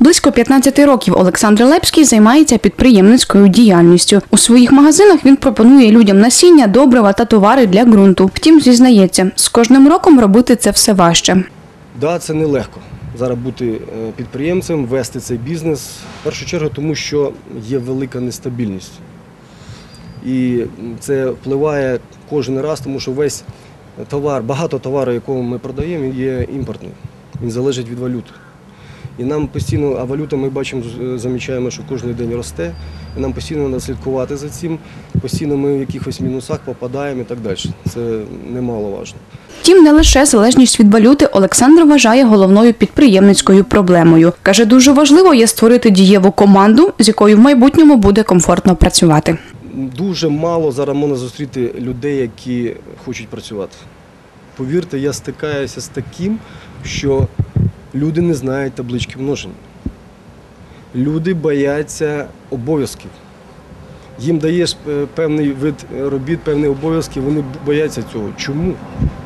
Близько 15 років Олександр Лепський займається підприємницькою діяльністю. У своїх магазинах він пропонує людям насіння, добрива та товари для ґрунту. Втім, зізнається, з кожним роком робити це все важче. Так, це нелегко. Зараз бути підприємцем, вести цей бізнес. В першу чергу, тому що є велика нестабільність. І це впливає кожен раз, тому що весь товар, багато товару, якого ми продаємо, він є імпортним. Він залежить від валюти. І нам постійно, а валюта ми бачимо, замічаємо, що кожен день росте, і нам постійно треба слідкувати за цим, постійно ми в якихось мінусах попадаємо і так далі. Це немаловажно. Втім, не лише залежність від валюти Олександр вважає головною підприємницькою проблемою. Каже, дуже важливо є створити дієву команду, з якою в майбутньому буде комфортно працювати. Дуже мало зараз можна зустріти людей, які хочуть працювати. Повірте, я стикаюся з таким, що люди не знають таблички множення. Люди бояться обов'язків. Їм даєш певний вид робіт, певні обов'язки, вони бояться цього. Чому?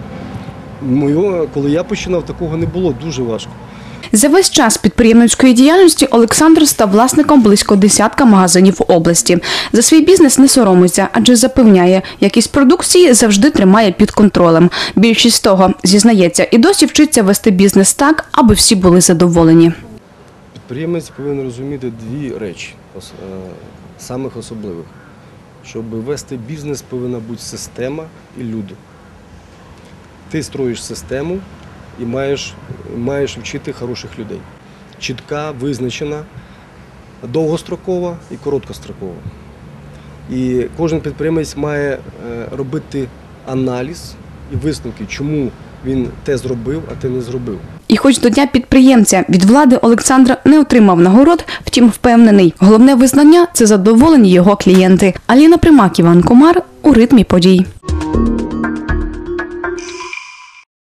Коли я починав, такого не було, дуже важко. За весь час підприємницької діяльності Олександр став власником близько десятка магазинів в області. За свій бізнес не соромиться, адже запевняє, якість продукції завжди тримає під контролем. Більшість того, зізнається, і досі вчиться вести бізнес так, аби всі були задоволені. Підприємець повинен розуміти дві речі, самих особливих. Щоб вести бізнес, повинна бути система і люди. Ти строїш систему і маєш вчити хороших людей. Чітка, визначена, довгострокова і короткострокова. І кожен підприємець має робити аналіз і висновки, чому він те зробив, а те не зробив. І хоч до Дня підприємця від влади Олександр не отримав нагород, втім впевнений, головне визнання – це задоволені його клієнти. Аліна Примак, Іван Комар у ритмі подій.